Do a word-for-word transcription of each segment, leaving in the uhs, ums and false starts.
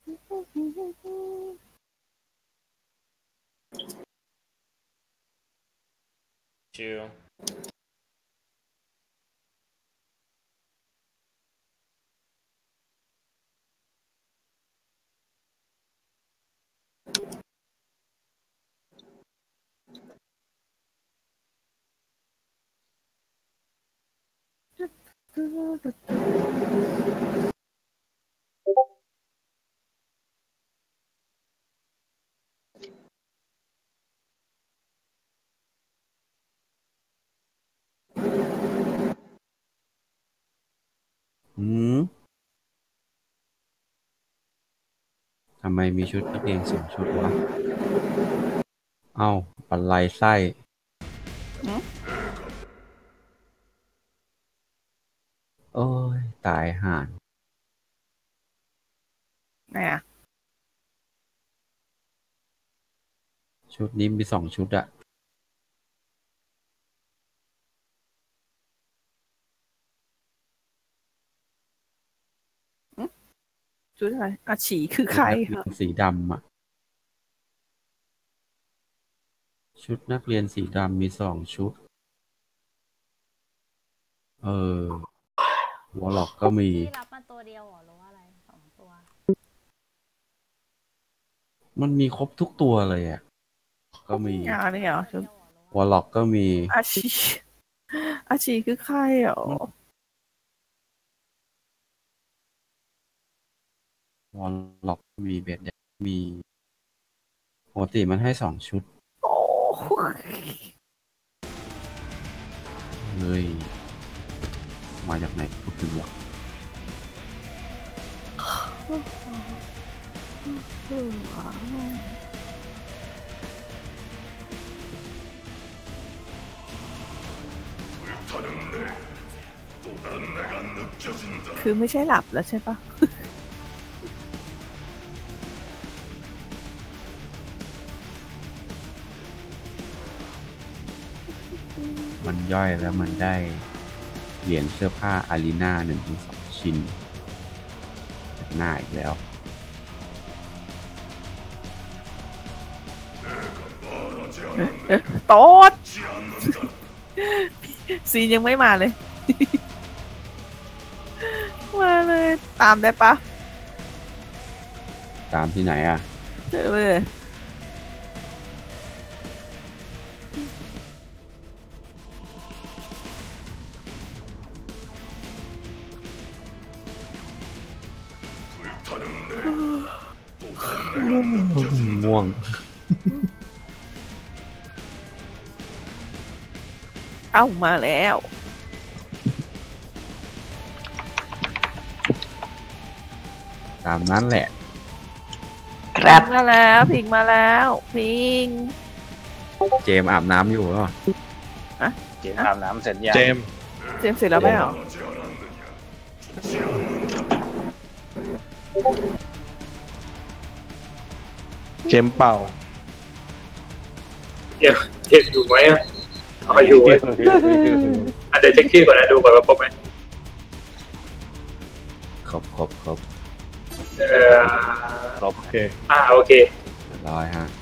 ชิลอืมทำไมมีชุดนักเรียนสองชุดวะเอ้าปันไลไส้โอ้ยตายห่านไหนอ่ะชุดนี้มีสองชุดอะชุดอะไรอาฉีคือใครคะสีดำอะชุดนักเรียนสีดำมีสองชุดเออวอลล็อกก็มีที่รับมาตัวเดียวหรอหรือว่าอะไรสองตัวมันมีครบทุกตัวเลยอ่ะก็มีอันนี้เหรอชุดวอลล็อกก็มีอาฉีอาฉีคือใครเหรอวอลล็อกมีเบ็ดมีปกติมันให้สองชุดโอ้เฮ้ยมาจากไหนพูดถึงวะคือไม่ใช่หลับแล้วใช่ปะมันย่อยแล้วมันได้เหรียญเสื้อผ้าอารีนาหนึ่งถึงสองชิ้นจากหน้าอีกแล้วโต๊ดซีนยังไม่มาเลยมาเลยตามได้ปะตามที่ไหนอ่ะเจอเลยม่วงเอ้ามาแล้วตามนั้นแหละครับมาแล้วพิงมาแล้วพิงเจมอาบน้ำอยู่หรออะเจมอาบน้ำเสร็จยังเจมเจมเสร็จแล้วไหมเหรอเจมเป่าเจมเจมอยู่ไหมอ่ะเอาอยู่อาจจะเช็คชื่อก่อนนะดูก่อนว่าครบไหมครบครบครบเอ่อครบโอเคอ่าโอเคร้อยฮะ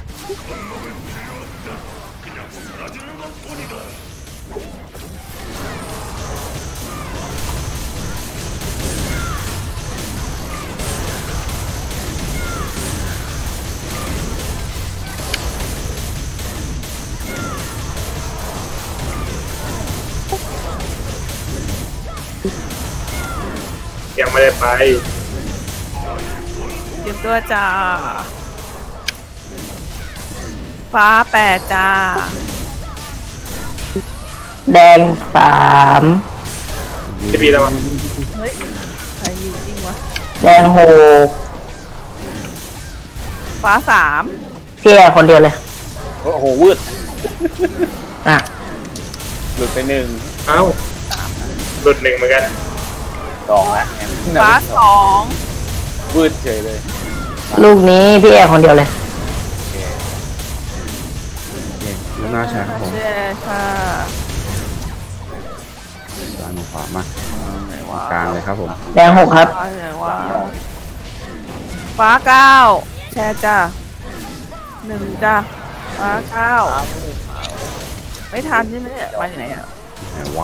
ยังไม่ได้ไปเตรียมตัวจ้าฟ้าแปดจ้าแดงสามจะมีแล้วมั้งเฮ้ยใครอยู่จริงวะแดงหกฟ้าสามเพี้ยคนเดียวเลยโอ้โหวืดอ่ะหลุดไปหนึ่งเอ้าหลุดหนึ่งเหมือนกันสองละฟ้าสองวืดเฉยเลยลูกนี้พี่แอร์คนเดียวเลยลูกหน้าชาครับผมค่ะด้านขวามากลางเลยครับผมแดงหกครับฟ้าเก้าแชร์จ้าหนึ่งจ้าฟ้าเก้าไม่ทันใช่ไหมเนี่ยไปไหนอ่ะไหนวะ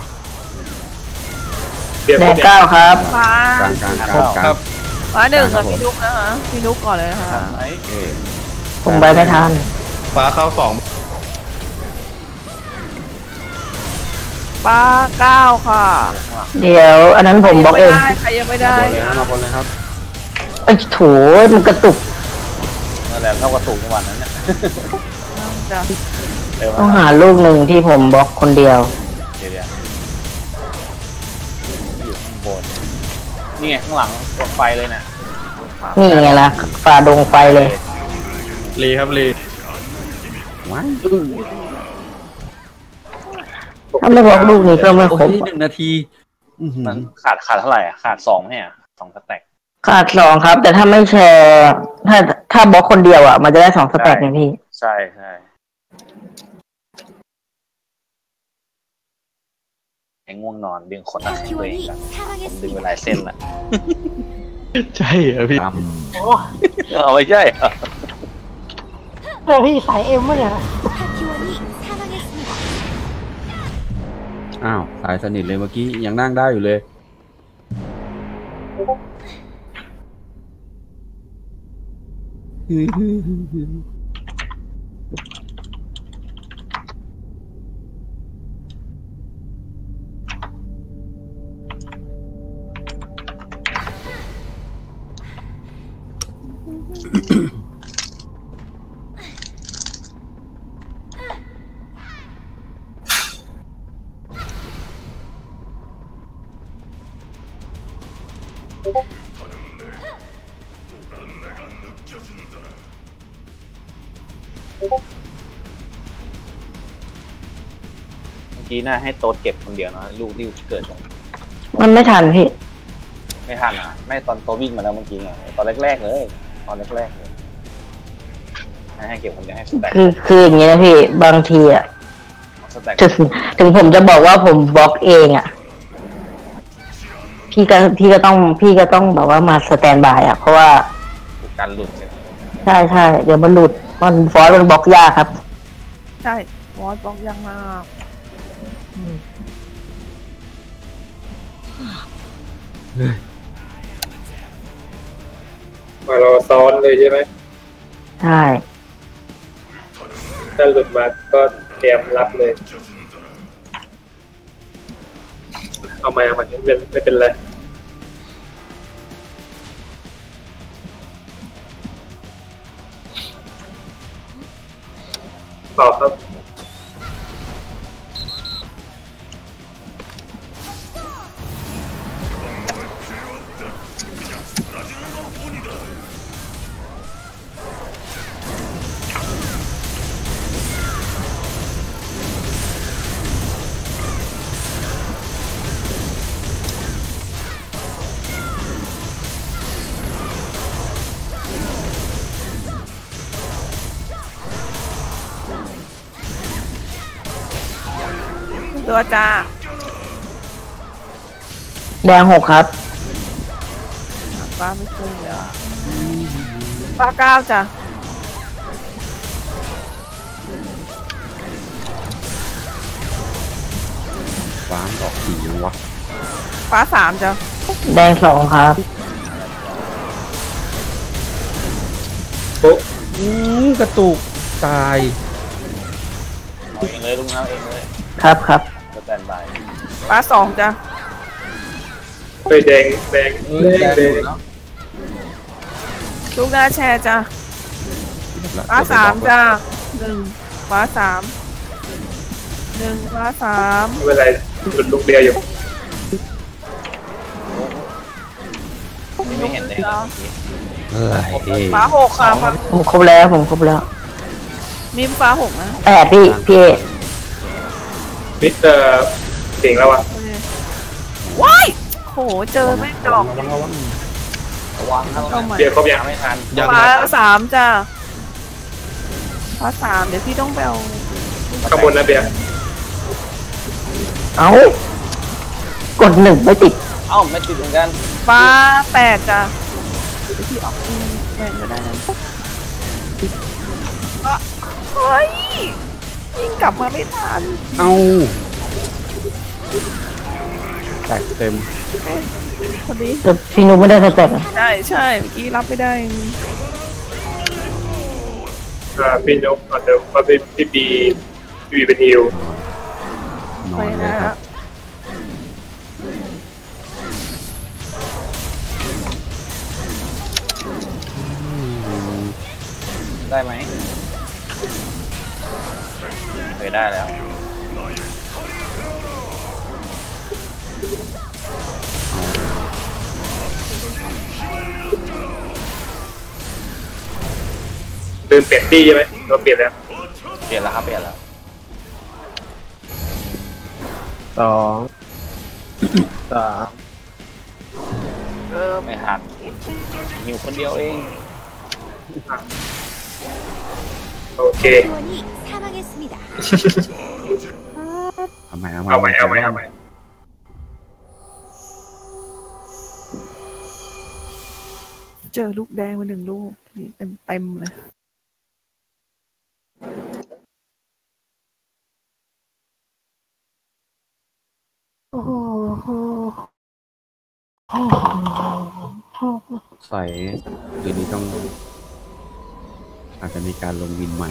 เบียร์แดพวงกเนี้ยเก้าครับฟ้ากลางกลางกลางกลางฟ้าหนึ่งกับพี่นุ๊กนะคะพี่นุ๊กก่อนเลยนะคะไอ้เอ๊ะผมไปไม่ทันฟ้าเข้าสองฟ้าเก้าค่ะเดี๋ยวอันนั้นผมบล็อกเองใครยังไม่ได้บนเลยนะมาบนเลยครับไอ้ยโถมันกระตุกนั่นแหละเท่ากับสูงจังหวัดนั้นเนี่ยจ้ะเร็วต้องมาหาลูกหนึ่งที่ผมบล็อกคนเดียวเดี๋ยวเดี๋ยวอยู่ข้างบนนี่ไงข้างหลังกดไฟเลยน่ะนี่ไงล่ะฝ่าดงไฟเลยรีครับรีว้ายถ้าไม่บล็อกลูกนี้ก็ไม่โอ้ครบยหนึ่งนาทีอื้อหือมันขาดขาดเท่าไหร่อ่ะขาดสองเนี่ยสองสแต็กขาดสองครับ แต่ถ้าไม่แชร์ถ้าถ้าบล็อกคนเดียวอ่ะมันจะได้สองสแต็กไงพี่ใช่ใช่ไอ้ง่วงนอนดึงขนหน้าแข้งตัวเองกันผมดึงไปหลายเส้นละใช่เหรอพี่กเอาไม่ใช่เหรอเออพี่สายเอ็มมั้ยเนี่ยำอ้าวสายสนิทเลยเมื่อกี้ยังนั่งได้อยู่เลยเมื่อกี้น่าให้โต๊ดเก็บคนเดียวนะลูกที่เกิดตรงมันไม่ทันพี่ไม่ทันอ่ะไม่ตอนโต๊ดวิ่งมาแล้วเมื่อกี้ไงตอนแรกๆเลยตอนแรกๆเลยให้ให้เก็บคนเดียวให้สแต็กคือคืออย่างนี้นะพี่บางทีอ่ะสแต็กถึงถึงผมจะบอกว่าผมบล็อกเองอ่ะพี่ก็พี่ก็ต้องพี่ก็ต้องแบบว่ามาสแตนบายอ่ะเพราะว่าการหลุดเนี่ยใช่ใช่เดี๋ยวมันหลุดมันฟอสมันบล็อกยากครับใช่วอสบอกยังมากมาเราซ้อนเลยใช่ไหมใช่ถ้าหลุดมาก็เตรียมรับเลย เอามาเอามาไม่เป็นไม่เป็นไรต่อครับตัวจ้าแดงหกครับฟ้าไม่ขึ้นเลยอ่ะฟ้าเก้าจ้ะฟ้าดอกสียังวะฟ้าสามจ้ะแดงสองครับปุ๊บอู้กระตุกตายเอาเองเลยลุงเอาเองเลยครับครับสแตนบายฟ้าสองจ้ะไปแดงแดงแดงแดงลูกหน้าแชร์จ้ะฟ้าสามจ้ะหนึ่งฟ้าสามหนึ่งฟ้าสามไม่เป็นไรหลุดลูกเดียวอยู่ไม่เห็นเลยครับเฮ้ยฟ้าหกค่ะฟ้าผมครบแล้วผมครบแล้วมิมฟ้าหกนะแปดพี่พี่เอมิสเตอร์เก่งแล้ววะว้ายโหเจอแม่งดอกระวังระวังระวังครับเอาใหม่เบียร์ครบยังไม่ทันยังฟ้าครับสามจ้ะฟ้าสามเดี๋ยวพี่ต้องไปเอาข้างบนนะเบียร์เอ้ากดหนึ่งไม่ติดเอ้าไม่ติดเหมือนกันฟ้าแปดจ้ะเดี๋ยวพี่ออกเองแรงก็ได้นะอ่ะเฮ้ยยิงกลับมาไม่ทันเอ้าแตกเต็มเอ๊ะพอดีแต่พี่นุ๊กไม่ได้สแต็กอะใช่ใช่เมื่อกี้รับไม่ได้อ่าพี่นกก่อนเดิมว่าพี่พี่บีพี่บีเป็นฮิวนอไปนเลยนะครับได้ไหมเคยได้แล้วลืมเปลี่ยนตี้ใช่ไหมเราเปลี่ยนแล้วเปลี่ยนแล้วครับเปลี่ยนแล้วสองสามเออไม่ทันหิวคนเดียวเองโอเคเอาใหม่เอาเอาใหม่เอาใหม่เอาใหม่เจอลูกแดงมาหนึ่งลูกนี่เต็มเต็มเลยโอ้โหใส่คืนนี้ต้อง อาจจะมีการลงวินใหม่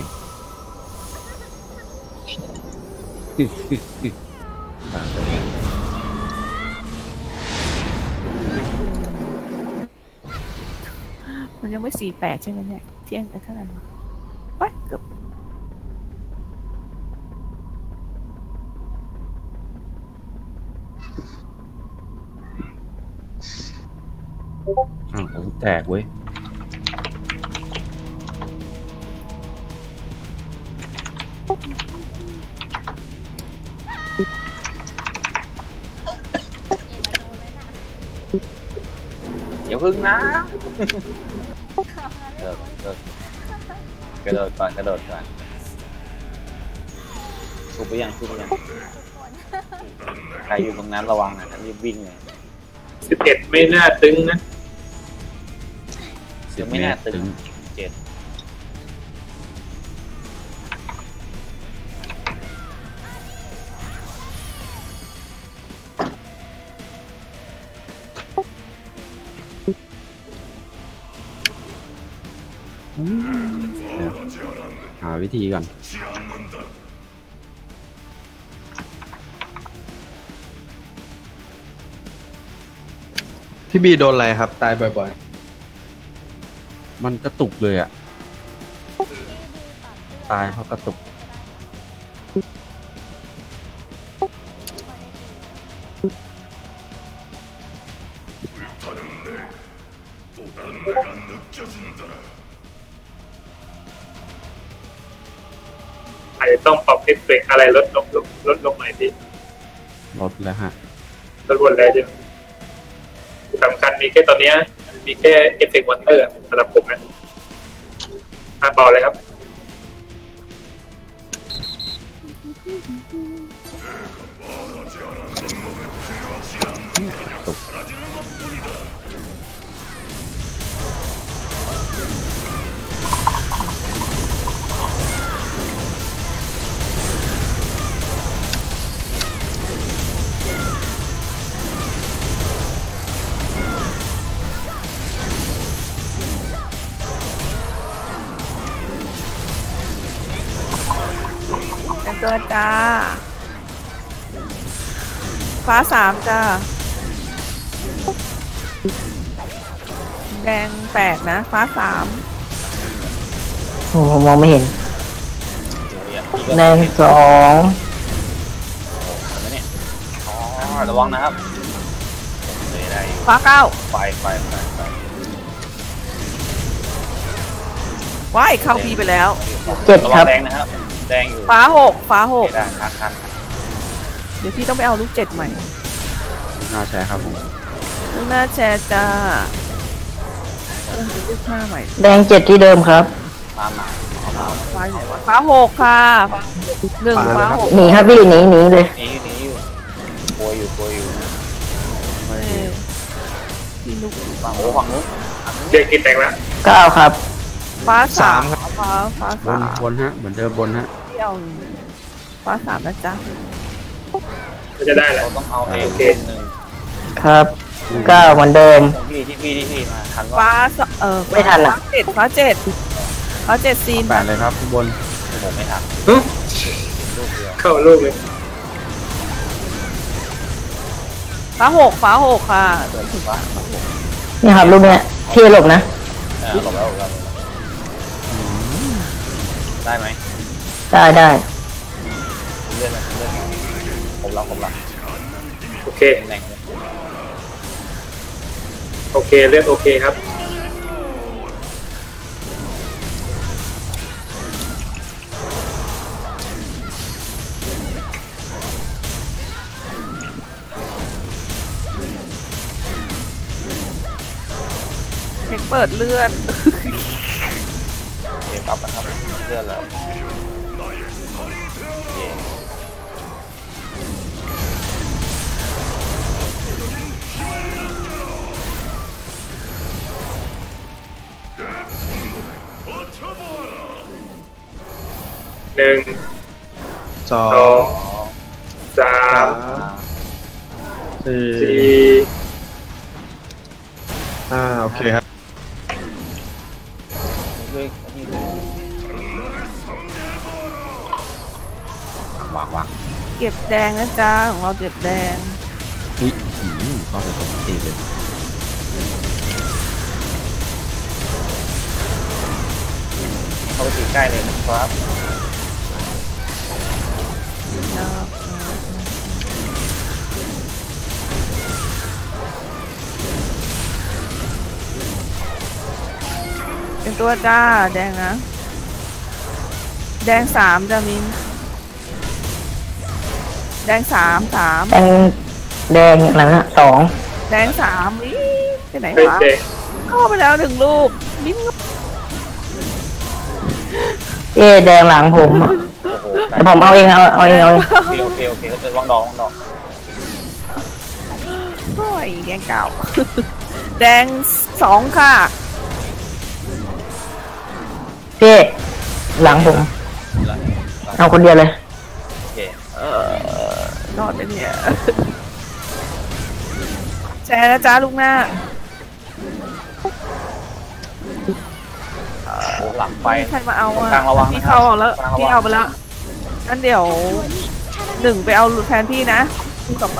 มันยังไม่สี่แปดใช่ไหมเนี่ยเที่ยงไปเท่าไหร่วะไปเกือบอ้าวผมแตกเว้ยอย่าพึ่งนะเดินเดินกระโดดก่อนกระโดดก่อนถูกไปยังถูกไปยังใครอยู่ตรงนั้นระวังนะรีบวิ่งเลยสิบเอ็ดไม่น่าตึงนะเสียไม่น่าตึงถึงเจ็ดเดี๋ยวหาวิธีก่อนพี่บีโดนอะไรครับ ตายบ่อยมันกระตุกเลยอะตายเพราะกระตุกอาจจะต้องปรับเอฟเฟกต์อะไรลดลงลดลดลงหน่อยพี่ลดแล้วฮะลดวนแล้วใช่ไหมสำคัญมีแค่ตอนเนี้ยมีแค่เอฟเฟกต์วอเตอร์สำหรับผมนะอ่ะเบาเลยครับแต่งตัวจ้า ฟ้าสามจ้า แดงแปดนะ ฟ้าสามผมมองไม่เห็นเดี๋ยวแดเนี่ยงสองเห็นไหมเนี่ยอ๋อระวังนะครับเลยได้อยู่ฟ้าเก้าไฟไฟไฟไฟว้ายเข้าพีไปแล้วเจ็ดระควัรังบแดงนะครับแดงอยู่ฟ้าหกฟ้าหกไม่ได้คันคันเดี๋ยวพี่ต้องไปเอาลูกเจ็ดใหม่น่าใช้ครับผมลูกหน้าแชร์จ้าเออลูกห้าใหม่แดงเจ็ดที่เดิมครับมามาฟ้าอยู่ไหนวะฟ้าหกค่ะหนึ่งฟ้าหกหนีครับพี่หนีหนีเลยหนีหนีอยู่กลัวอยู่กลัวอยู่เออพี่ลูกฝั่งโอ้ฝั่งนู้นเรียกกินแตงแล้วเเก้าครับฟ้าสามสามครับฟ้าฟ้าบสาน มบนฮะเหมือนเดิมบนฮะเที่ยวฟ้าสามนะจ๊ะก็จะได้แหละเราต้องเอาเอโอเคหนึ่งครับเก้าเหมือนเดิมของพี่ที่พี่ที่พี่มาทันฟ้าว่าสเออไม่ทันอะฟ้าเจ็ดฟ้าเจ็ดฟ้าเจ็ดซีนแปดเลยครับข้างบนผมไม่ทันหึลูกเดียวเข้าลูกเลยฟ้าหกฟ้าหกค่ะเดินถึงว่านี่ครับลูกเนี้ยพี่หลบนะเออหลบแล้วหลบแล้วหลบแล้วได้ไหมได้ได้เลื่อนเลยเลื่อนผมรับผมรับโอเคตำแหน่งเลยโอเคเลือกโอเคครับเช็คเปิดเลือดเกมปั๊บนะครับเลื่อนแล้วโอเคหนึ่งสอสอง งสามสี่สี่ห้าโอเคครับด้วยนี่วางวางเก็บแดงนะจ๊ะของเราเก็บแดงอุ้ยอืมก็เป็นปกติเลยเข้าไปตีใกล้เลยนะครับเป็นตัวจ้าแดงนะ แดงสามจ้ามิน แดงสามสามแดงแดงอะไรนะสองแดงสามอีไปไหนเฮ้ยวะเจ๊เข้าไปแล้วหนึ่งลูกมิ้นเอ๊ะแดงหลังผมอะโอ้โหแต่ผมเอาเองเอาเอาเองเอาเองโอเคโอเคโอเคก็จะวางดอกวางดอกโอ้ยแดงเก่า แดงสองค่ะพี่หลังผมแล้วเอาคนเดียวเลยโอเคเออรอดไปเนี่ย แชร์นะจ๊ะลูกหน้าโอ้โหหลังไปใครมาเอาอ่ะกลางระวังพี่นะครับเขาเอาแล้วกลางระวังพี่เอาไปแล้วงั้นเดี๋ยวหนึ่งไปเอาแทนพี่นะคู่ต่อไป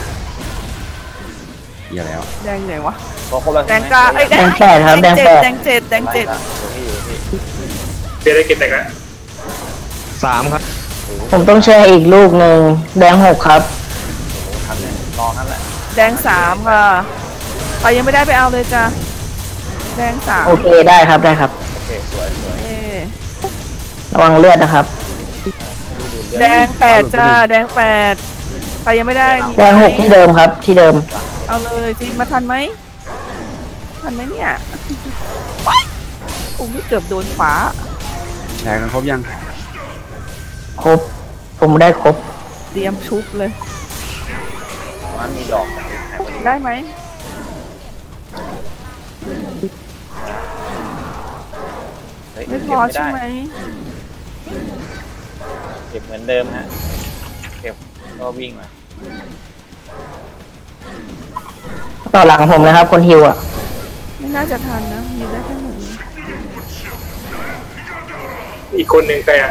เหี้ยแล้วแดงไหนวะพอครบแล้วแดใช่งไหมกาไอ้ยแดงแปดครับแดงแปดแดงเจ็ดแดงเจ็ดไล่ละเดี๋ยวพี่เดี๋ยวพี่เจ๊ได้กินแต่ละสามครับผมต้องแชร์อีกลูกหนึ่งแดงหกครับโอ้โหทันเลยรอนั่นแหละแดงสามค่ะใครยังไม่ได้ไปเอาเลยจ้ะแดงสามโอเคได้ครับได้ครับโอเคสวยสวยเอ้ยระวังเลือดนะครับแดงแปดจ้าแดงแปดใครยังไม่ได้แดงหกที่เดิมครับ ที่เดิมเอาเลยจีมาทันไหมทันไหมเนี่ยว้ายโอ้ไม่เกือบโดนฝาแชร์กันครบยังครบ ผมได้ครบเตรียมชุบเลยมันมีดอกหายไปได้ไหมเฮ้ยไม่พเก็บอไม่ใช่ได้ไหมเก็บเหมือนเดิมฮะเก็บก็วิ่งมาต่อหลังผมนะครับ คนฮิวอ่ะไม่น่าจะทันนะมีได้แค่หนึ่งอีกคนหนึ่งใครอ่ะ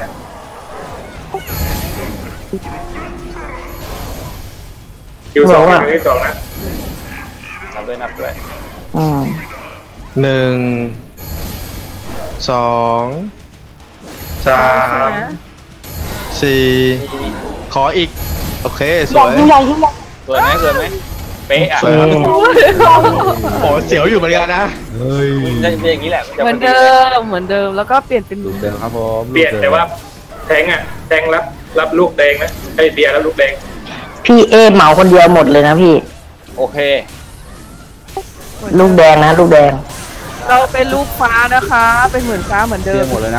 คิวสองบอกว่าคิวที่สองนะนับด้วยนับด้วยอืมหนึ่งสองสามนะสี่ขออีก โอเค สใหญ่วยยิ่งใหญ่ยิ่งใหญ่สวยไหมสวยไหมเป๊ะอ่ะสวยครับ โอ้เสียวอยู่เหมือนกันนะเฮ้ยจะเป็นอย่างนี้แหละจะเหมือนเดิมเหมือนเดิมแล้วก็เปลี่ยนเป็นลูกเดิมครับผมเปลี่ยนแต่ว่าแทงอ่ะแทงรับรับลูกแดงนะไอ้เบียร์รับลูกแดงพี่เอเหมาคนเดียวหมดเลยนะพี่โอเคลูกแดงนะ ลูกแดงเราเป็นลูกฟ้านะคะ เป็นเหมือนฟ้าเหมือนเดิเดิมมหมดเลยนะ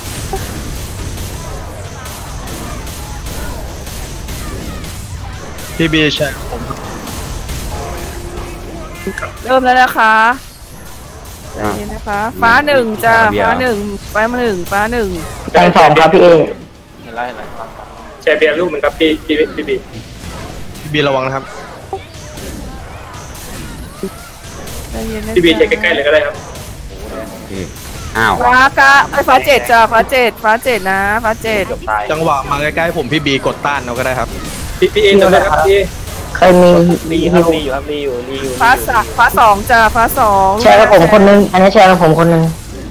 พี่บีใช่ผมเริ่มแล้วนะคะ เใจเย็นนะคะ ฟ้าหนึ่งจ้าฟ้าหนึ่งฟ้ามาหนึ่งฟ้าหนึ่งแตงสองครับพี่เอเห็นไรเห็นไรฟังฟังแชร์เบียร์ลูกหนึ่งครับพี่พี่พี่บีพี่บีระวังนะครับใจเย็นนะพี่บีใช้ใกล้ๆเลยก็ได้ครับโอเคอ้าวฟ้ากะไอ้ฟ้าเจ็ดจ้าฟ้าเจ็ดฟ้าเจ็ดนะฟ้าเจ็ดเกือบตายจังหวะมาใกล้ๆผมพี่บีกดต้านเอาก็ได้ครับพี่พี่เองนะครับพี่เคยมีรีครับรีอยู่ครับรีอยู่รีอยู่ฟ้าสามฟ้าสองจ้าฟ้าสองแชร์กับผมคนนึงอันนี้แชร์กับผมคนนึง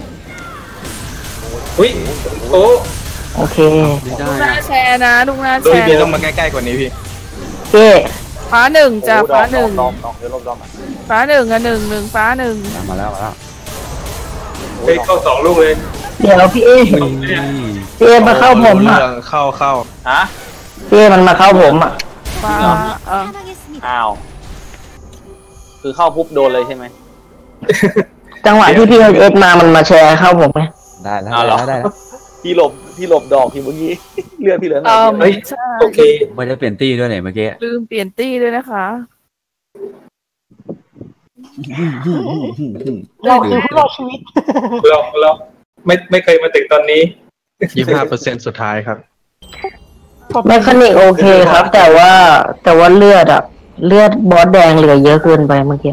อุ้ยโอ้โอเคไม่ลูได้กหน้าอะแชร์นะลูกหน้าแชพี่ร์บีต้องมาใกล้ๆกว่านี้พี่พี่ฟ้าหนึ่งจ้าฟ้าหนึ่งดอมดอมเดี๋ยวลบดอมอ่ะฟ้าหนึ่งอ่ะหนึ่งหนึ่งฟ้าหนึ่งมาแล้วมาแล้วเฮ้ยเข้าสองลูกเลยเดี๋ยวพี่เออุ้ยพี่เอมาเข้าผมอ่ะเรื่องเข้าเข้าฮะพี่เอมันมาเข้าผมอ่ะฟ้าเอออ้าวคือเข้าปุ๊บโดนเลยใช่ไหมจังหวะที่พี่เอสมามันมาแชร์เข้าผมไงได้แล้วอ้าวเหรได้อแล้วได้แล้วพี่หลบพี่หลบดอกพี่เมื่อกี้เลือดพี่เหลือหน่เออยอเดียวเฮ้ยใช่โอเคไม่ได้เปลี่ยนตี้ด้วยเนี่ยเมื่อกี้ลืมเปลี่ยนตี้ด้วยนะคะเราคือผู้รอดชีวิตเราเราไม่ไม่เคยมาถึงตอนนี้ยี่สิบห้าเปอร์เซ็นต์สุดท้ายครับแมคานิกโอเคครับ แต่ว่าแต่ว่าเลือดอ่ะ เลือดบอสแดงเหลือเยอะเกินไปเมื่อกี้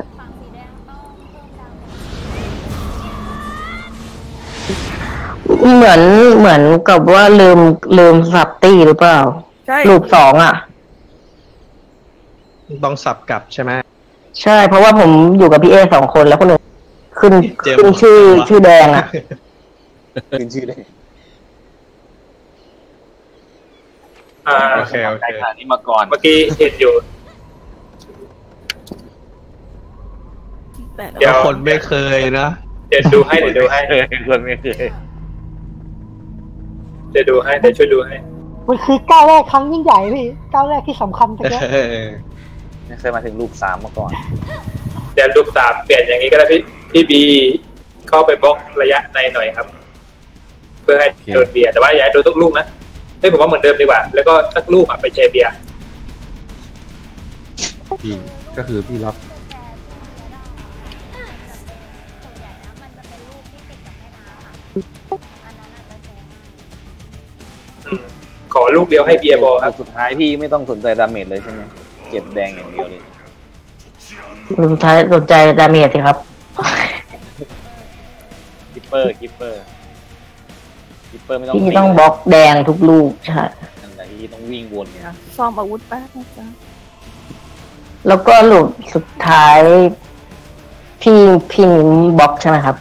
เหมือนเหมือนกับว่าลืมลืมสับตี้หรือเปล่าใช่ลูกสองอ่ะต้องสับกลับใช่ไหมใช่ เพราะว่าผมอยู่กับพี่เอสองคนแล้วคนอื่นขึ้นเจมส์ขึ้นชื่อชื่อแดงอ่ะขึ้นชื่อได้อ่าโอเคโอเคใครขนาดนี้มาก่อนเมื่อกี้เห็นอยู่แต่เดี๋ยวคนไม่เคยนะเดี๋ยวดูให้เดี๋ยวดูให้เคยคนไม่เคยเดี๋ยวดูให้เดี๋ยวช่วยดูให้มันคือก้าวแรกครั้งยิ่งใหญ่พี่ก้าวแรกที่สำคัญแต่แกเออไม่เคยมาถึงลูกสามมาก่อนเดี๋ยวลูกสามเปลี่ยนอย่างนี้ก็ได้พี่พี่บีเข้าไปบล็อกระยะในหน่อยครับ เพื่อให้โดนเบียร์แต่ว่าอย่าให้โดนทุกลูกนะเฮ้ยผมว่าเหมือนเดิมดีกว่า แล้วก็สักลูกอ่ะไปแชร์เบียร์พี่ก็คือพี่ล็อกขอลูกเดียวให้เบียร์บอลครับสุดท้ายพี่ไม่ต้องสนใจดาเมจเลยใช่ไหมเก็บแดงอย่างเดียวเลยสุดท้ายสนใจดาเมจสิครับคิปเปอร์คิปเปอร์คิปเปอร์ไม่ต้องพี่ต้องบล็อกแดงทุกลูกใช่นั่นแหละพี่ต้องวิ่งวนเนี่ยซ่อมอาวุธแป๊บนะจ๊ะแล้วก็ลูกสุดท้าย พี่พี่นิ้มบล็อกใช่ไหมครับ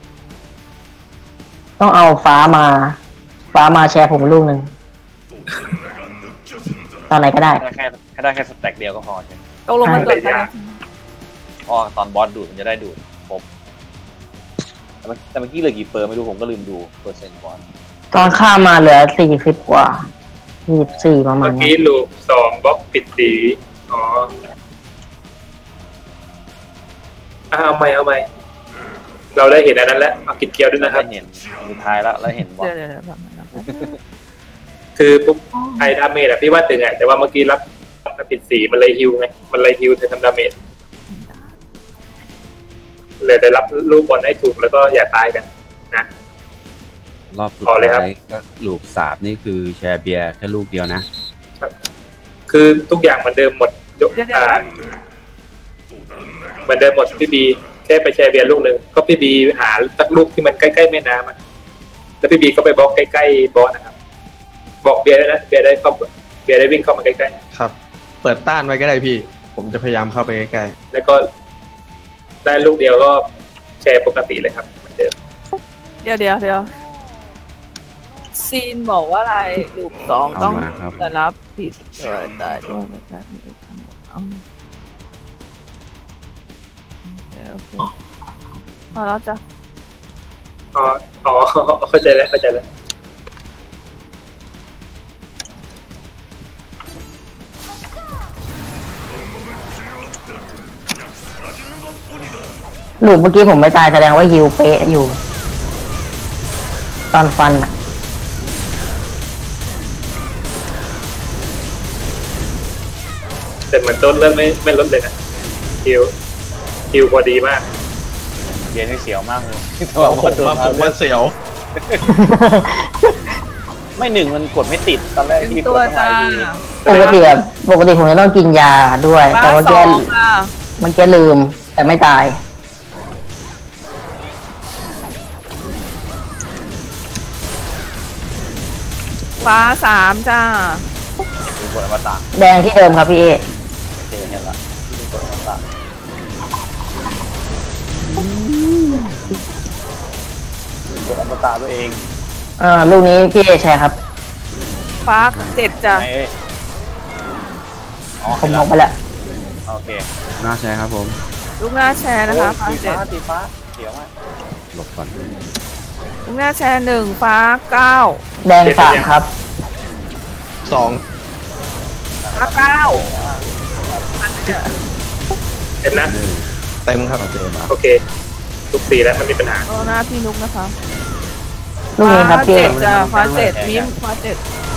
ต้องเอาฟ้ามา ฟ้ามาแชร์ผมลูกหนึ่งตอนไหนก็ได้ได้แค่แค่ได้แค่สแต็กเดียวก็พอใช่ไหมตกลงมันเกิดอะไรเพราะตอนบอสดูดมันจะได้ดูดครบแต่เมื่อแต่เมื่อกี้เหลือกี่เปอร์ไม่รู้ผมก็ลืมดูเปอร์เซ็นต์บอสตอนข้ามมาเหลือสี่สิบกว่ายี่สิบสี่ประมาเมื่ณอนั้กี้นลูกสองบล็อกปิดสีอ๋ออ่ะเอาใหม่เอาใหม่เราได้เห็นอันนั้นแล้วเอากิดเกียวด้วยนะครับได้เห็นสุดท้ายแล้วแล้วเห็นบอสเดี๋ยวเดี๋ยวเดี๋ยวแบบนั้นนะคือปุ๊บไอ้ดาเมจอะพี่ว่าตึงอะแต่ว่าเมื่อกี้รับรับปิดสีมันเลยฮิวไงมันเลยฮิวเธอทำดาเมจเลยได้รับลูกบอลให้ถูกแล้วก็อย่าตายกันนะรอบสุดพอเลยครับท้ายก็ลูกสามนี่คือแชร์เบียร์แค่ลูกเดียวนะคือทุกอย่างเหมือนเดิมหมดยกอ่าเหมือนเดิมหมดพี่บีแค่ไปแชร์เบียร์ลูกหนึ่งก็พี่บีหาสักลูกที่มันใกล้ๆแม่น้ำอะแล้วพี่บีก็ไปบล็อกใกล้ๆบอสนะครับบอกเบียร์ได้นะเบียร์ได้เข้าเบียร์ได้วิ่งเข้ามาใกล้ครับ เปิดต้านไว้ก็ได้พี่ ผมจะพยายามเข้าไปใกล้ๆแล้วก็ได้ลูกเดียวก็แชร์ปกติเลยครับเหมือนเดิมเดี๋ยวเดี๋ยวเดี๋ยวซีนบอกว่าอะไรลูกสองเอาต้องมาครับได้รับผิดเกิดได้ด้วยนะครับเอาเดี๋ยวโอเคพอแล้วจ้ะอ๋ออ๋อเข้าใจแล้วเข้าใจแล้วลูกเมื่อกี้ผมไม่ตายแสดงว่าฮิวเป๊ะอยู่ ตอนฟันอะแต่เหมือนต้นเริ่มไม่ไม่ลดเลยนะฮิวฮิวพอดีมากเกบียร์นี่เสียวมากเลยผมว่าผมว่าเสียวไม่หนึ่งมันกดไม่ติดตอนแรกถึงที่กตัดวทั้งหลาจ้ายทีปกติแบบปกติผมจะต้องกินยาด้วยฟ้าแต่ว่าสแกองค่ะมันแกลืม แต่ไม่ตายฟ้าสามจ้าคือกดอมตะแดงที่เดิมครับพี่เอโอเคเห็นละที่กดอมตะกดอมตะตัวเองเอ่อลูกนี้พี่เอแชร์ครับฟ้าเจ็ดจ้าไหนเอ้ยอ๋อผเห็มนมละองไปแล้วโอเคหน้าแชร์ครับผมลูกหน้าแชร์นะคะฟ้าตีเจ็ฟ้าดตีฟ้าเสียวมากหลบก่อนลูกหน้าแชร์หนึ่งฟ้าเก้าแดงสามครับสองฟ้าเก้าเห็นนะเต็มครับเจอมาโอเคทุกสีแล้วมันมีปัญหาเอาหน้าพี่นุกนะคะลูกนี้ครับฟ้าพี่เอเจ็ดจ้าฟ้าเจ็ดมิ้มฟ้าเจ็ด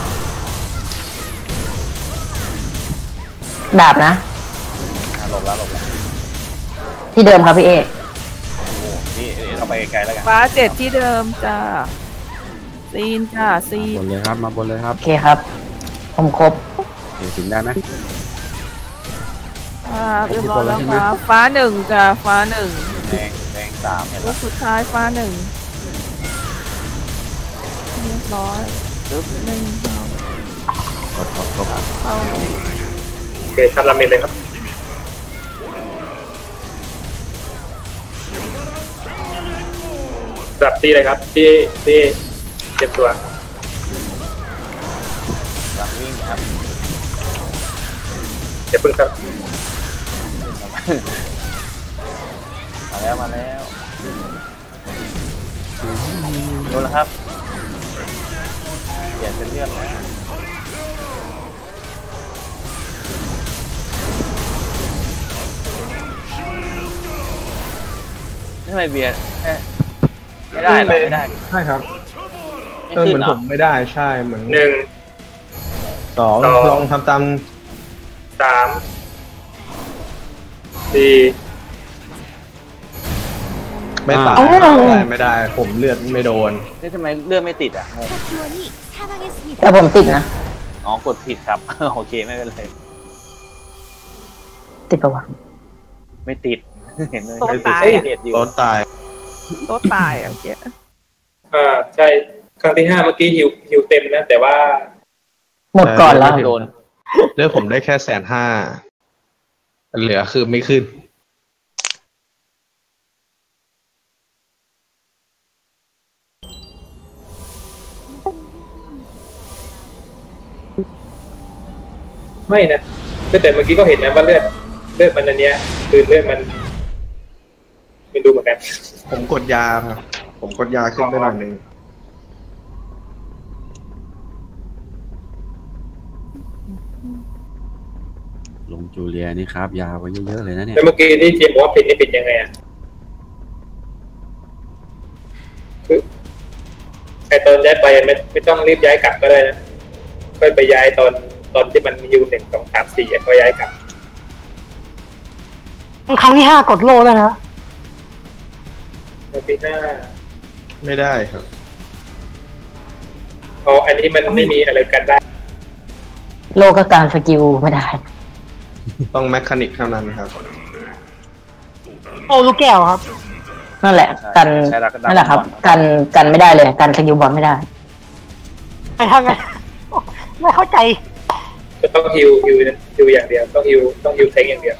ดาบนะอ่ะหลบแล้วหลบแล้วที่เดิมครับพี่เอโอ้โหนี่เดี๋ยวเราไปไกลๆแล้วกันฟ้าเจ็ดที่เดิมจ้าซีนจ้าซีบนนเลยครับมาบนเลยครับโอเคครับ ผมครบเอถึงได้ไหมฟ้าเรียบร้อยแล้วฟ้าฟ้าหนึ่งจ้าฟ้าหนึ่งแดงแดงสามเห็นลูละกสุดท้ายฟ้าหนึ่งเรียบร้อยปึ๊บหนึ่งสองกดกดกดเข้าโอเคทำราเมนเลยครับสลับตีเลยครับที่ที่เจ็บตัวหลังวิ่งครับเจ็บพึ่งครับมาแล้วมาแล้วโดนแล้วครับเปลี่ยนเป็นเลือดแล้วทำไมเบียร์เอ๊ะไม่ได้เหรอไม่ได้ใช่ครับไม่เออขึ้เหมืนอนเหรผอมไม่ได้ใช่เหมือนหนึ่งสองสองลองทำตามสามสี่ไม่ตายอ้าวไม่ได้ไม่ได้ ผมเลือดไม่โดนนี่ทำไมเลือดไม่ติดอ่ะงงแต่ผมติดนะอ๋อกดผิดครับ โอเคไม่เป็นไรติดประวัติไม่ติด เห็นเลยโต๊ะตายเอ้ยอะเห็นอยู่รถตายโต๊ะตายอ่ะเจ๊อ่าใช่ครั้งที่ห้าเมื่อกี้ฮิวฮิวเต็มนะแต่ว่าหมดก่อนแล้วโดนเลือดผมได้แค่แสนห้าเหลือคือไม่ขึ้นไม่นะแต่เมื่อกี้ก็เห็นนะว่าเลือดเลือดมันอันเนี้ยคือเลือดมันไม่ดูเหมือนกันผมกดยาครับ ผมกดยาขึ้นไปหน่อยหนึงลงจูเลียนี่ครับยาวไว้เยอะๆเลยนะเนี่ยแล้วเมื่อกี้ที่เจมบอกว่าปิดนี่ปิดยังไงอ่ะคือไอตอนย้ายไปไม่ไม่ต้องรีบย้ายกลับก็ได้นะค่อยไปย้ายตอนตอนที่มันมีอยู่หนึ่งสองสามสี่ก็ย้ายกลับครั้งที่ห้ากดโล่แล้วนะแล้วปีหน้าไม่ได้ครับอ๋ออันนี้มันไม่มีอะไรกันได้โลกการสกิลไม่ได้ต้องแมคคานิกเท่านั้นครับโอ้ลูกแก้วครับนั่นแหละ กันใช่แล้วก็ดันั่นแหละครับก่อนกันกันไม่ได้เลย กันสกิลบอลไม่ได้ไปทำไง ไม่เข้าใจจะต้องฮิวฮิวฮิวอย่างเดียวต้องฮิวต้องฮิวเทคอย่างเดียว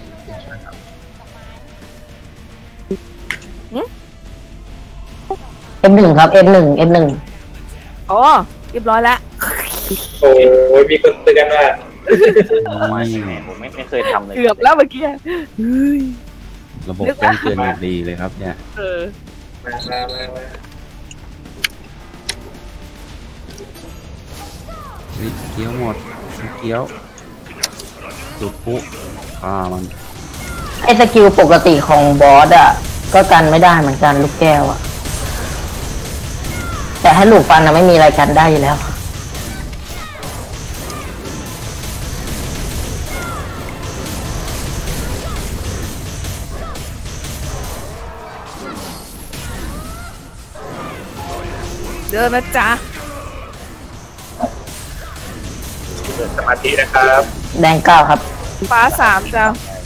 เอฟหนึ่งครับ เอฟหนึ่ง เอฟหนึ่งอ๋อเรียบร้อยแล้วโอ้ยมีคนเตือนว่าไม่ผมไม่ไม่เคยทำเลยเกือบแล้วเมื่อกี้เฮ้ยระบบแจ้งเตือนอย่างดีเลยครับเนี่ยเออมามามามาเฮ้ยเกี้ยวหมดเกี้ยวจุดปุ๊ฆ่ามันไอ้สกิลปกติของบอสอ่ะ ก็กันไม่ได้เหมือนกันลูกแก้วอ่ะ แต่ให้ลูกฟันอะไม่มีอะไรกันได้อยู่แล้วเดินนะจ๊ะสมาธินะครับแดงเก้าครับฟ้าสามจ้ะ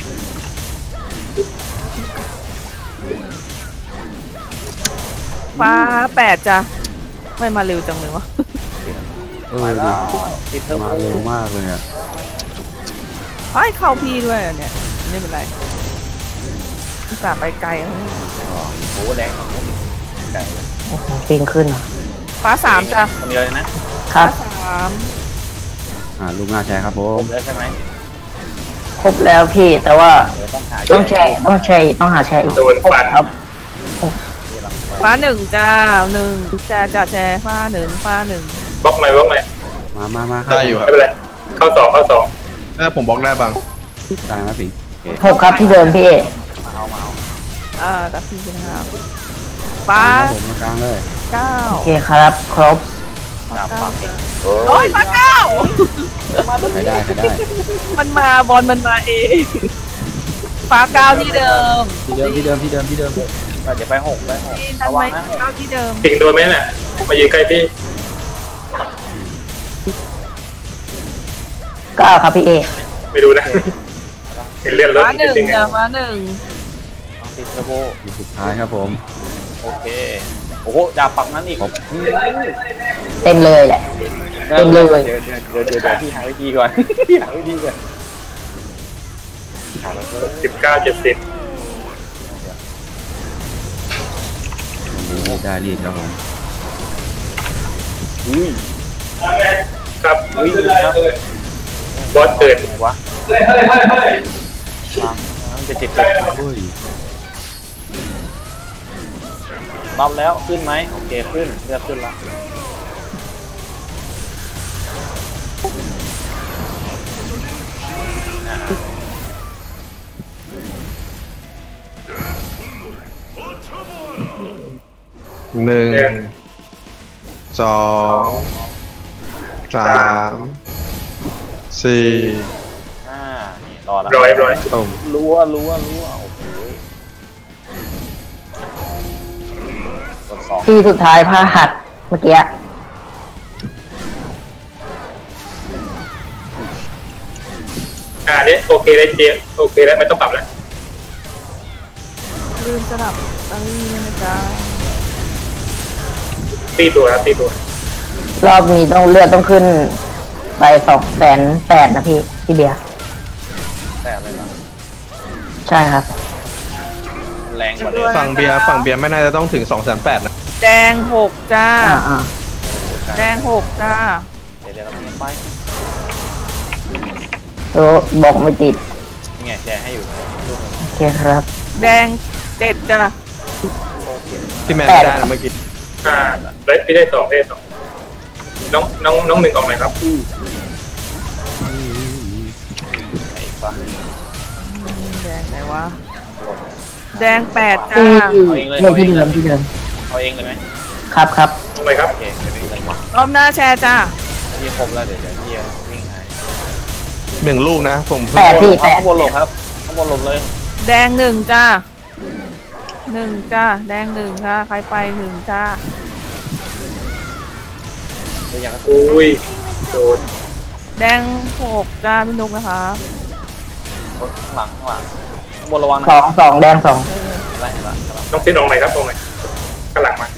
ฟ้าแปดจ้ะไม่มาเร็วจังเลยวะเออดิมาเร็วมากเลยอ่ะไอ้เข้าพี่ด้วยอะเนี่ยไม่เป็นไรอุตส่าห์ไปไกลแล้วโอ้โหแรงไก่โอ้โหปีนขึ้นเหรอฟ้าสามจ้ะคนเดียวเลยนะครับฟ้าสามอ่าลูกหน้าแชร์ครับผผม มเลยใช่ไหมครบแล้วพี่แต่ว่าเดี๋ยวต้องหาต้องแชร์ต้องแชร์ต้องหาแชร์อีกโดนฟันครับฟ้าหนึ่งจ้าหนึ่งจ้าจ้าแชร์ฟ้าหนึ่งฟ้าหนึ่งบล็อกไหมบล็อกไหมมามามาได้อยู่คไม่รับเป็นไรเข้าสองเข้าสองถ้าผมบล็อกได้บ้างได้ไหมสิโอเคหกครับที่เดิมพี่เอมาเอามาเอาอ่าตัดพี่ใช่ไหมครับฟ้าผมมากลางเลยเก้าโอเคครับครบฟ้าเก้าจ้ะโอ้โอ้ยยฟ้าเก้าใครได้ใครได้มันมาบอลมันมาเองฟ้าเก้าที่เดิมที่เดิมที่เดิมที่เดิมที่เดิมเราจะไปหกไปหกนี่นั่นระไหมวังนะเก้าที่เดิมปิงโดนไหมน่ะมายืนใกล้พี่เก้าครับพี่เอไม่ดูนะเห็นเลือดรถฟ้าหนึ่งจริงๆจ้ะฟ้าหนึ่งต้องติดเทอร์โบทีสุดท้ายครับผมโอเคโอ้โหดาบปักนั้นอีกเต็มเลยแหละ เต็มเลยเดี๋ยวเดี๋ยวเดี๋ยวเดี๋ยวเดี๋ยวพี่หาวิธีก่อนพี่หาวิธีก่อนหาแล้วก็สิบเก้าเจ็ดสิบวันนี้ได้รีดครับผมอุ้ยครับอุ้ยครับบอสเกิดวะวางมันจะเจ็บเจ็บเฮ้ยรอบแล้วขึ้นไหมโอเคขึ้นเลือกขึ้นแล้วหนึ่งสองสามสี่อ่านี่รอแล้วร้อยร้อยตุ่มรั้วรั้วรั้วโอ้โหกดสองที่สุดท้ายผ้าหัดเมื่อกี้อ่านี่โอเคได้เจียโอเคแล้วไม่ต้องปรับแล้วลืมสลับตั้งนี่นะจ๊ะตีตัวครับตีตัวรอบนี้ต้องเลือดต้องขึ้นไปสองแสนแปดนะพี่พี่เบียร์แต่เลยนะใช่ครับแรงกว่าเดิมฝั่งเบียร์ฝั่งเบียร์ไม่น่าจะต้องถึงสองแสนแปดนะแดงหกจ้าอ่าอ่าแดงหกจ้าเดี๋ยวเดี๋ยวเราไปโอ้บอกไม่ติดนี่ไงแชร์ให้อยู่โอเคครับแดงเจ็ดจ้ะที่แมนไม่ได้นะเมื่อกี้อ่าได้พี่ได้สองได้สองน้องน้องน้องหนึ่งออกไหนครับไอ้ฟ้าแดงไหนวะแดงแปดจ้าอืมเลือดที่เดิมที่เดิมเอาเองเลยไหมครับครับออกไหนครับโอเคเดี๋ยวพี่เล่นมารอบหน้าแชร์จ้าพี่ครบแล้วเดี๋ยวเดี๋ยวพี่วิ่งให้หนึ่งลูกนะผมแปดพี่แปดข้างบนหลบครับข้างบนหลบเลยแดงหนึ่งจ้าหนึ่งจ้าแดงหนึ่งค่ะใครไปหนึ่งจ้าเดี๋ยวอย่างนั้นอุ้ยโดนแดงหกจ้าพี่นุกนะคะข้างหลังข้างหลังข้างบนระวังนะสองสองแดงสองไล่ไล่ไล่น้องเส้นออกไหนครับออกไหนข้างหลังมา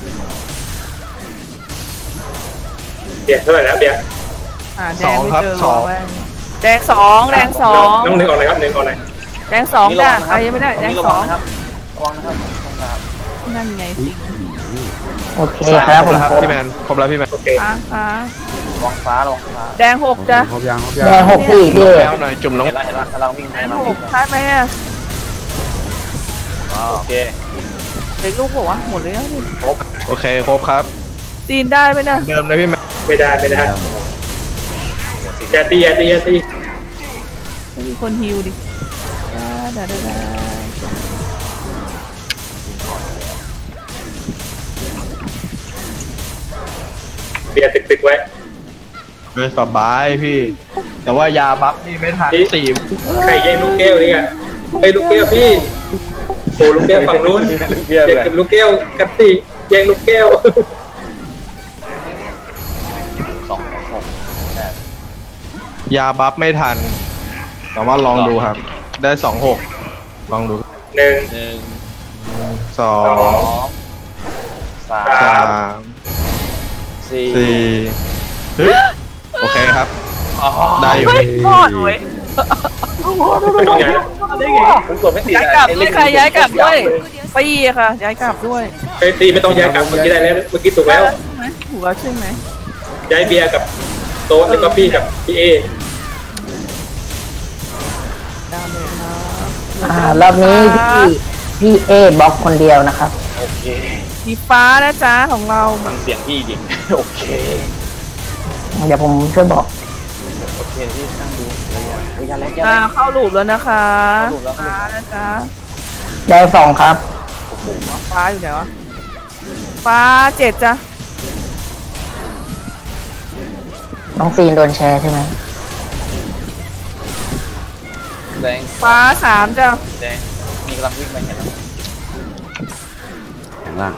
เบียร์เท่าไหร่แล้วเบียร์อ่าแดงไม่เจอหัวแว่นแดงสองแดงสองน้องหนึ่งออกไหนครับหนึ่งออกไหนแดงสองจ้าใครยังไม่ได้แดงระสวัองนะครับระวังนะครับครับนั่นไงสิโอเคครับคผรบมแล้วครับครบพี่แมนครบแล้วพี่แมนโอเคอ่ะอ่ะระวังฟ้าระวังฟ้าแดงหกจ้าครบยังครบแดยังงหกพี่พี่แล้วหน่อยจุ่มน้องเห็นแล้วเห็นแล้วกำลังวิ่งแดไปงกำลังหวิ่กงใช่ไหมอ่ะโอเคเด็กลูกบอกว่าหมดเลยอ่ะนี่โอเคครบครับจีนได้ไหมเนี่ยเดิมนะพี่แมนไม่ได้ไม่ได้แยตี้แยตี้แยตี้มีคนฮิวดิได้ได้ได้ได้เบียร์ติดติดไว้ไม่สบายพี่ แต่ว่ายาบัฟนี่ไม่ทันสี่ใครแย่งลูกแก้วนี่อ่ะไอ้ลูกแก้วพี่โอ้ลูกแก้วฝั่งนู้นเบี้ยแย่งเลยกับลูกแก้วกัตติแย่งลูกแก้วยาบัฟไม่ทันแต่ว่าลองดูครับ ได้สองหกลองดูหนึ่งหนึ่งสอสอง งสาสาม มสี่สี่เฮ้ยโอเคครับอ๋อได้อยู่เฮ้ยพอดเว้ยไม่ต้องย้ายได้ไงคุณกดไม่ติดย้ายกลับด้วยค่ะย้ายกลับด้วยปีค่ะย้ายกลับด้วยไอ้ตีไม่ต้องย้ายกลับเมื่อกี้ได้แล้วเมื่อกี้ถูกแล้วใช่ไหมถูกแล้วใช่ไหมย้ายเบียร์กับโต๊ะแล้วก็พี่กับพี่เอดาวเลยครับอ่ารอบนี้พี่พี่เอบล็อกคนเดียวนะครับโอเคสีฟ้านะจ๊ะของเราฟังเสียงพี่ดิ โอเคเดี๋ยวผมช่วยบอกโอเคที่นั่งดูระยะระยะแรกอ่าเข้าลูปแล้วนะคะเข้าลูปแล้วฟ้านะจ๊ะได้สองครับฟ้าอยู่ไหนวะฟ้าเจ็ดจ้ะน้องซีนโดนแชร์ใช่ไหมแดงฟ้าสามจ้ะแดงมีกำลังวิ่งไปเห็นแล้วข้างล่าง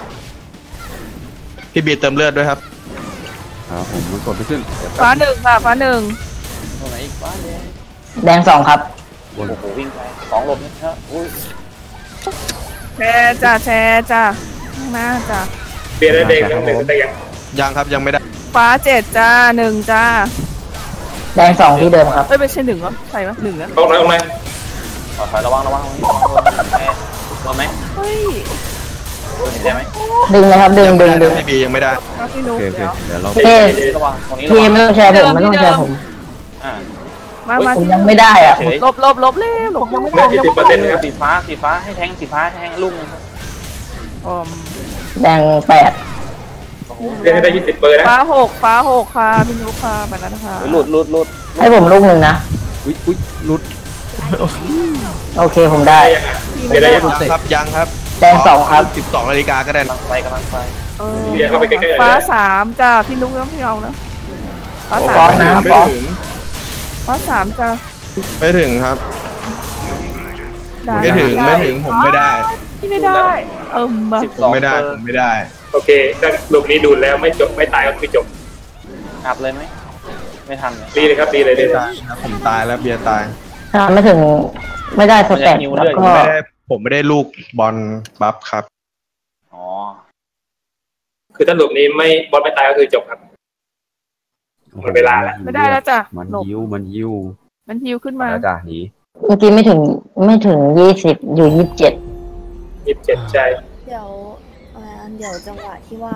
พี่บีเติมเลือดด้วยครับครับผมมันกดไม่ขึ้นเดี๋ยวฟ้าหนึ่งค่ะฟ้าหนึ่งตรงไหนอีกบ้านแดงแดงสองครับโอ้โหวิ่งไปสองหลบนี่ฮะอุ้ยแชร์จ้ะแชร์จ้ะข้างหน้าจ้ะเบียร์ได้เด้งหนึ่งหนึ่งแต่ยังยังครับยังไม่ได้ฟ้าเจ็ดจ้าหนึ่งจ้าแดงสองที่เดิมครับเอ้ยไม่ใช่หนึ่งเหรอใช่ไหมหนึ่งนะตรงไหนตรงไหนขอถอยระวังระวังระวังระวังระวังโดนไหมเฮ้ยโดนได้ไหมดึงนะครับดึงดึงดึงพี่บียังไม่ได้มาพี่โอนุ๊กเคโอเคเดี๋ยวเดี๋ยวเราเอ๊ะระวังตรงนี้ระพี่วังไม่ต้องแชร์ผมไม่ต้องแชร์ผมอ่ามามาผมยังไม่ได้อ่ะเฉยลบลบลบเร็วหลบยังไม่ไม่ได้ยี่สิบเปอร์เซ็นต์นะครับสีฟ้าสีฟ้าให้แทงสีฟ้าให้แทงลูกนึงอ๋อแดงแปดเบียร์ให้ได้ยี่สิบเปอร์นะฟ้าหกฟ้าหกค่ะพี่นุ๊กค่ะไปแล้วนะคะหลุดหลุดหลุดให้ผมลูกหนึ่งนะอุ้ยอุ้ยหลุดโอเคผมได้เบียร์ได้ยังครับยังครับแดงสองครับสิบสองนาฬิกาก็ได้กำลังไปกำลังไปเออเบียร์เข้าไปใกล้ๆฟ้าสามจ้าพี่นุ๊กต้องพี่เอานะฟ้าสาฟ้มนะไม่ถึงฟ้าสามจ้าไม่ถึงครับได้ไม่ถึงไม่ถึงผมไม่ได้พี่ไม่ได้เออมาสิบผสมองไม่ได้เปอผร์มไม่ได้โอเคถ้าลูกนี้ดูแล้วไม่จบไม่ตายก็คือจบอัพเลยไหมไม่ทันเลยดีเลยครับดีเลยดีเลยตายครับผมตายแล้วเบียร์ตายถ้าไม่ถึงไม่ได้สแต็กแล้วก็ไม่ได้ผมไม่ได้ลูกบอลบัฟครับอ๋อคือถ้าลูกนี้ไม่บอลไม่ตายก็คือจบครับ หมดเวลาแล้วไม่ได้แล้วจ้ะมันหลบยิ้วมันยิ้วมันฮิวขึ้นมาแล้วจ้ะหนีเมื่อกี้ไม่ถึงไม่ถึงยี่สิบอยู่ยี่สิบเจ็ดยี่สิบเจ็ดใช่เดี๋ยวเอ่อเดี๋ยวจังหวะที่ว่า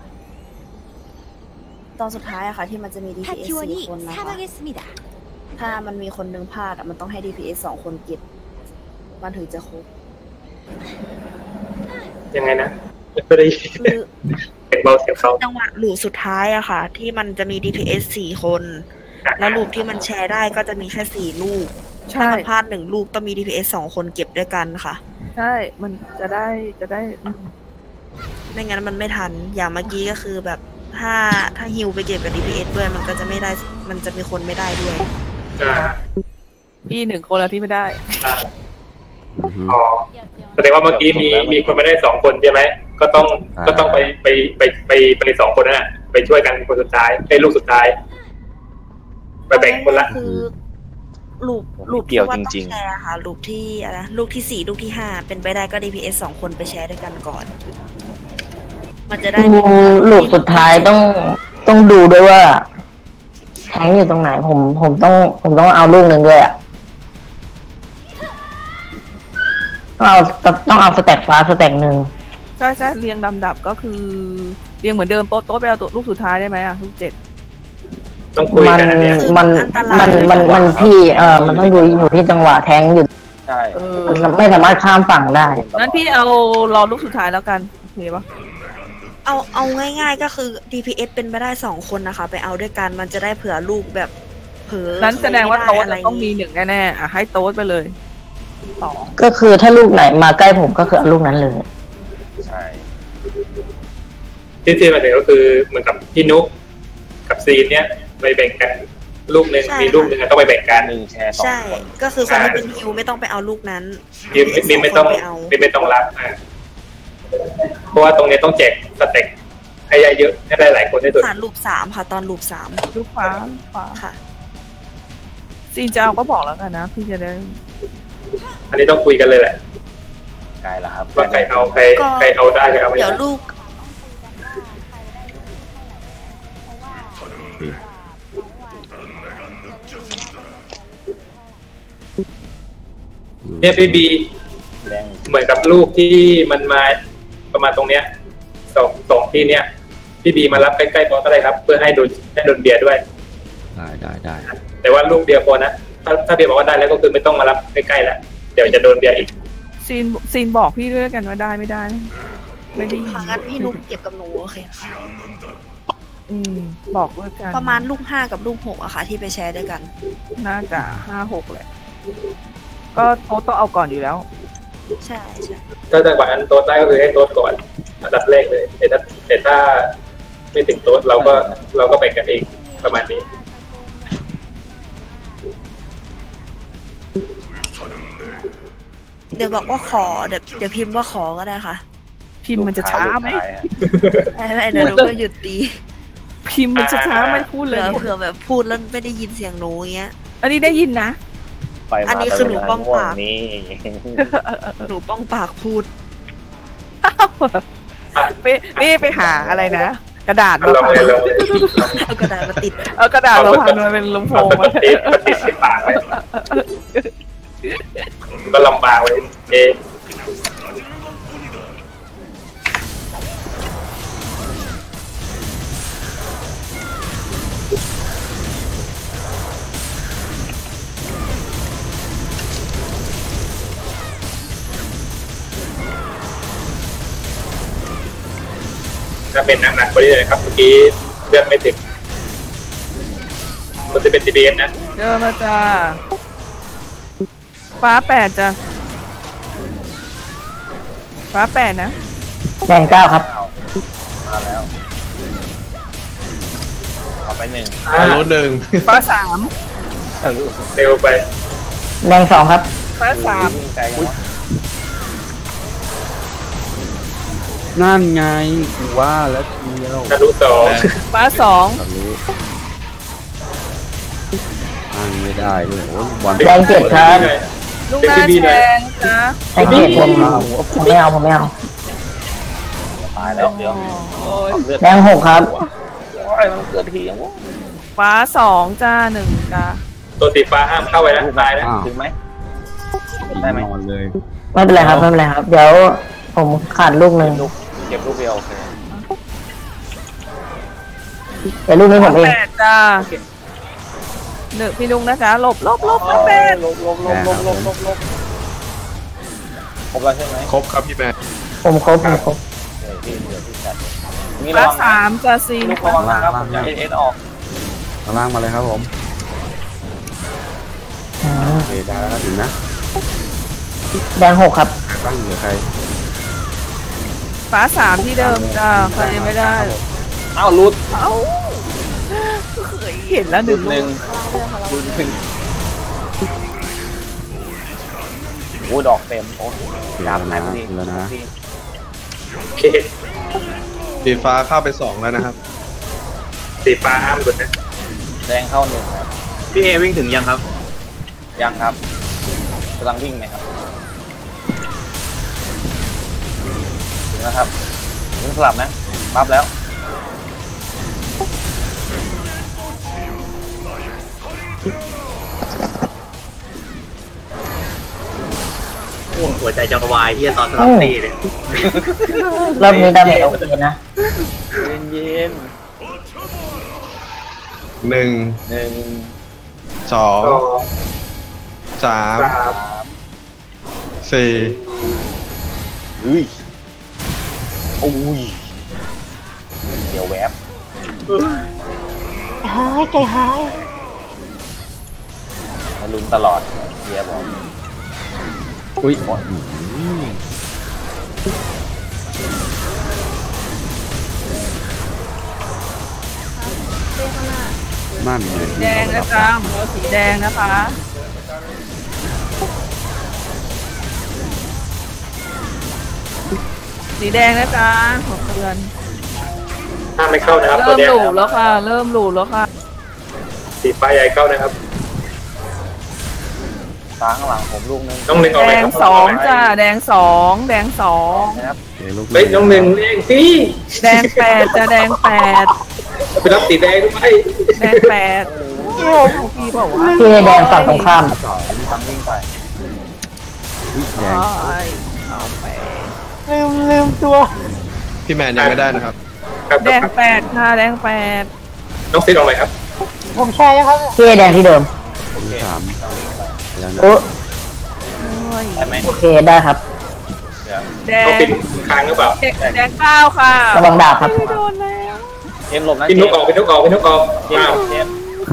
ตอนสุดท้ายอะค่ะ ที่มันจะมี ดี พี เอส สี่คนนะคะ ถ้ามันมีคนหนึงพลาดอะมันต้องให้ ดี พี เอส สองคนเก็บ มันถึงจะครบยังไงนะไม่ได้คือเก็บเบาเสียงเขาจังหวะลูปสุดท้ายอะค่ะ ที่มันจะมี ดี พี เอส สี่คน แล้วลูปที่มันแชร์ได้ก็จะมีแค่สี่ลูกใช่ถ้ามันพลาดหนึ่งลูกต้องมี ดี พี เอส สองคนเก็บด้วยกันค่ะใช่มันจะได้จะได้อืมไม่งั้นมันไม่ทัน อย่างเมื่อกี้ก็คือแบบถ้าถ้าฮิวไปเก็บกับ ดี พี เอส ด้วยมันก็จะไม่ได้ มันจะมีคนไม่ได้ด้วยอ่าพี่หนึ่งคนแล้วที่ไม่ได้อ่าอือฮึอ๋อแสดงว่าเมื่อกี้มีมีคนไม่ได้สองคนใช่ไหมก็ต้องอ่าก็ต้องไปไปไปไปไปสองคนนั่นแหละไปช่วยกันคนสุดท้ายไอ้ลูกสุดท้าย ไปแบ่งคนละคือลูปลูปเกี่ยวที่าจต้องริงแชร์ค่ะลูปที่อะไรนะลูกที่สี่ลูกที่ห้าเป็นไปได้ก็ ดี พี เอส สองคนไปแชร์ด้วยกันก่อน มันจะได้ดูลูกสุดท้ายต้องต้องดูด้วยว่าแทงอยู่ตรงไหน ผมผมต้องผมต้องเอาลูกหนึ่งด้วยอ่ะต้องเอาต้องเอาสแต็กฟ้าสแต็กหนึ่งใช่ใช่เรียงลำดับก็คือเรียงเหมือนเดิมโต๊ะโต๊ะไปเอาตัวลูกสุดท้ายได้ไหมอ่ะลูกเจ็ดต้องคุยมันกันอันเนี้ยมันมันมันมันที่เออมันต้องดูอยู่ที่จังหวะแทงอยู่ใช่เออมันไม่สามารถข้ามฝั่งได้งั้นพี่เอารอลูกสุดท้ายแล้วกันโอเคปะเอาเอาง่ายๆก็คือ ดี พี เอส เป็นไปได้สองคนนะคะ ไปเอาด้วยกันมันจะได้เผื่อลูกแบบเผลอนั้นแสดงว่าไม่ไโต๊ะอะไรต้องมีหนึ่งแน่ๆอ่ะให้โต๊ะไปเลยสองก็คือถ้าลูกไหนมาใกล้ผมก็คือเอาลูกนั้นเลยใช่ที่ที่มาถึงก็คือเหมือนกับพี่นุ๊กกับซีนเนี้ยไปแบ่งกันลูกหนึ่งใช่มีลูกหนึ่งอะต้องไปแบ่งกันหนึ่งแชร์สองใช่คนก็คือคนที่เป็นฮิวไม่ต้องไปเอาลูกนั้นมีมีไม่ต้องไปเอามีไม่ต้องรับอ่าเพราะว่าตรงเนี้ยต้องแจกสเต็กให้เยอะให้ได้หลายคนที่สุดผ่านลูปสามค่ะตอนลูปสามลูกฟ้าลูกฟ้าค่ะซีนจะเอาก็บอกแล้วกันนะพี่จะได้อันนี้ต้องคุยกันเลยแหละไกลแล้วครับว่าใครเอาใครใครเอาได้ใครเอาไม่เดี๋ยวได้ลูกเนี่ยพี่บีแดงเหมือนกับลูกที่มันมาประมาณตรงเนี้ยสองสองที่เนี้ยพี่บีมารับใกล้ๆบอสก็ได้ครับ เพื่อให้โดนให้โดนเบียร์ด้วยได้ได้ได้แต่ว่าลูกเดียวพอนะถ้าถ้าเบียร์บอกว่าได้แล้วก็คือไม่ต้องมารับใกล้ๆแล้วเดี๋ยวจะโดนเบียร์อีกซีนซีนบอกพี่ด้วยกันว่าได้ไม่ได้ ไม่ได้ยินค่ะงั้นพี่นุ๊กเก็บกับหนูโอเคค่ะอืมบอกด้วยกันประมาณลูกห้ากับลูกหกอะค่ะ ที่ไปแชร์ด้วยกันน่าจะห้าหกแหละก็โต๊ะต้องเอาก่อนอยู่แล้วใช่ใช่ถ้าจังหวะนั้นโต๊ดได้ก็คือให้โต๊ดก่อนอันดับแรกเลยแต่ถ้าแต่ถ้าไม่ถึงโต๊ดเราก็เราก็แบ่งกันเองประมาณนี้เดี๋ยวบอกว่าขอเดี๋ยวเดี๋ยวพิมพ์ว่าขอก็ได้ค่ะพิมพ์มันจะช้าไหมไม่ไม่เดี๋ยวหนูก็หยุดตีพิมพ์มันจะช้าไหมพูดเลเผื่ยอเผื่อแบบพูดแล้วไม่ได้ยินเสียงหนูอย่างเงี้ยอันนี้ได้ยินนะไปมาอันนี้คือหนูป้องปากนี่หนูป้องปากพูดไปนี่ไปหาอะไรนะ กระดาษมาลองพันเลยลองเลยเอากระดาษมาติดเอากระดาษมาพันมาเป็นลำโพเอางสมาติมาติดที่ปากไปก็ลำบากเลยเอ ถ้าเป็นหนักๆไปเรื่อยๆครับเมื่อกี้เลือกไม่ถึงมันจะเป็น ดี บี เอส นะเจอมาจ้าฟ้าแปดจ้ะฟ้าแปดนะแดงเก้าครับมาแล้วเอาไปหนึ่งอ่ารถหนึ่งฟ้าสามเร็วไปแดงสองครับฟ้าสามวิ่งไกลกันวะนั่นไงกูว่าแล้วเชียวทะลุสองฟ้าสองทะลุนั่งไม่ได้ด้วยโอ้ยวันแดงเจ็ดครับลูกหน้าแชงจ้ะแดงเจ็ดผมผมไม่เอาผมไม่เอาตายแล้วเดี๋ยวโอ้ยเลือดแดงหกครับโอ้ยมันเกิดทีอย่างวะฟ้าสองจ้าหนึ่งจ้าตัวสีฟ้าห้ามเข้าไปนะตายนะถึงไหมกินได้ไหมนอนเลยไม่เป็นไรครับไม่เป็นไรครับ เดี๋ยวผมขาดลูกหนึ่งลูกเก็บลูกเดียวโอเคเดี๋ยวลูกนี้ผมเองแปดจ้าหนึ่งพี่ลุงนะจ๊ะหลบหลบหลบฟ้าแปดลบลบลบลบลบลบลบครบแล้วใช่ไหมครบครับพี่แม่ผมครบผมครบเดี๋ยวพี่เดี๋ยวพี่จัดนี่ฟ้าระวังสามจ้าซีนลูกระวังนะครับผมจะเอสเอสออกข้างล่างมาเลยครับผมอืมโอเคได้แล้วถึงนะแดงหกครับบ้างเหลือใครฟ้าสามที่เดิมจ้าใครยังไม่ได้เอ้ารูดเอ้าเคยเห็นแล้วหรูนึ่งดหลูนึ่งกรูดหนึ่งโอ้ดอกเต็มโอ้ยาวไหนมาแล้วนะโอเคสีฟ้าเข้าไปสองแล้วนะครับสีฟ้าห้ามหลุดนะแดงเข้าหนึ่งครับพี่เอวิ่งถึงยังครับยังครับกำลังวิ่งไหมครับถึงแล้วครับถึงสลับนะปั๊บแล้วหัวใจจะวายที่ตอนสลับตีเลยรอบนี้ดาเมจโอเคนะเย็นเย็นหนึ่งหนึ่งสองสองสามสามสี่อุ้ยอุ้ยเดี๋ยวแวบหายใจหายมาลุ้นตลอดเดี๋ยวบอกอุ้ย นั่นเลยแดงนะจ๊ะหัวสีแดงนะคะสีแดงนะจ๊ะหกเดือนห้ามไม่เข้านะครับตัเริ่วมเนี้ยหลูแล้วค่ะ เริ่มหลูแล้วค่ะสีฟ้าใหญ่เข้านะครับฟ้าข้างหลังผมลูกนึงน้องหนึ่งเอาแดไหมงครับสองจ้าแดงสองแดงสองนะครับเดี๋ยวลูกเฮ้ยน้องหนึ่งเองสิแดงแปดจ้าแดงแปดไปรับสีแดงด้วยแดงแปดพี่บอกว่าพี่แดงฝั่งตรงข้ามต่อมีตังวิ่งไปอุ๊ยแดอ๋งอเอาไปลืมลืมตัวพี่แมนยังไม่ได้นะครับครับแดงแปดค่ะแดงแปดน้องซิดเอาไหมครับผมแชร์ยังครับพี่แดงที่เดิมสามแล้วนะโอ้ได้ไหมโอเคได้ครับเดี๋ยวแดน้องงซิดค้างหรือเปล่าแดงเก้าค่ะระวังดาบครับไม่โดนแล้วเกมหลบนะพี่นุกออกพี่นุกออกพี่นุกออกเกมอ้าวเกม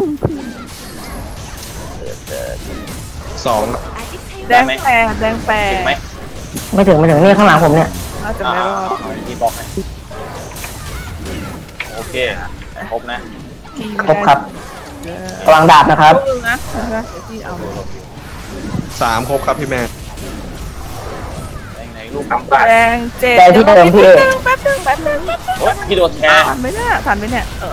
สองแดงแปดแดงแปดถึงไหมไม่ถึงไม่ถึงนี่ข้างหลังผมเนี่ยน่าจะอ่าไม่รอดมีบล็อกให้โอเคครบนะครบครับระวังดาบนะครับลูกนะเดี๋ยวพี่เอาสามครบครับพี่แมนไหนๆลูกสามบาทแดงเจ็ดแดงที่เดิมพี่เอแป๊บนึงแป๊บนึงแป๊บนึงโอ๊ยพี่โดนแทงทันไหมเนี่ยทันไหมเนี่ยเออ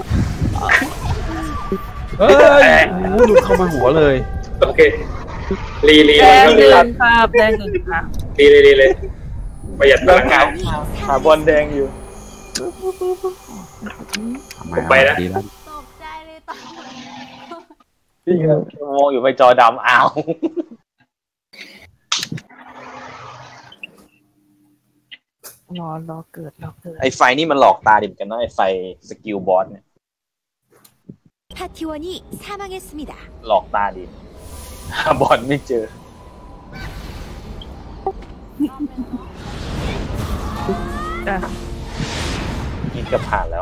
เฮ้ยโอ้โหหลุดเข้ามาหัวเลยโอเครีรีแดเลยงครับหนึ่งครับแดงหนึ่งค่ะรีเลยรีเลยประหยัดพลังงานหาบอลแดงอยู่ผมไปแล้วดีแล้วตกใจเลยตอนพี่มองอยู่ไปจอดำอ้าวรอรอเกิดรอเกิดไอไฟนี่มันหลอกตาดิบกันเนาะไอไฟสกิลบอสเนี่ย 파티원이 사망했습니다. หลอกตาดิหาบอลไม่เจอจ้ะนี่เกือบผ่านแล้ว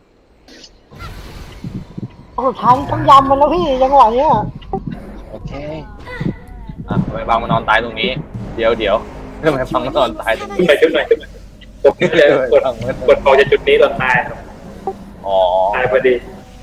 สุดท้ายนี่ต้องยำมันแล้วพี่จังหวะเนี้ยโอเคอ่ะทำไมบางมานอนตายตรงนี้ เดี๋ยวเดี๋ยวทำไมบางมานอนตายตรงนี้ขึ้นหน่อยขึ้นหน่อยขึ้นหน่อยกดเลยกดกดออกจากจุดนี้ตอนตายครับอ๋อตายพอดี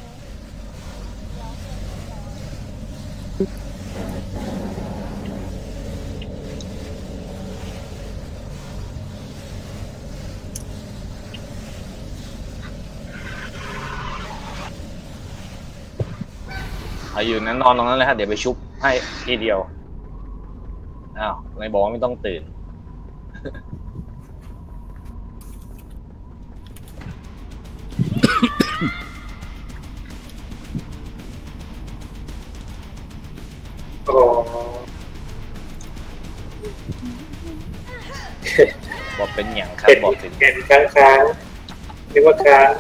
เอาอยู่นั้นนอนตรงนั้นเลยฮะเดี๋ยวไปชุบให้ทีเดียวอ้าวไม่บอกว่าไม่ต้องตื่นโอ้บอกเป็นอย่างครับเห็นบอกเป็นเห็นค้างค้างนึกว่าค้าง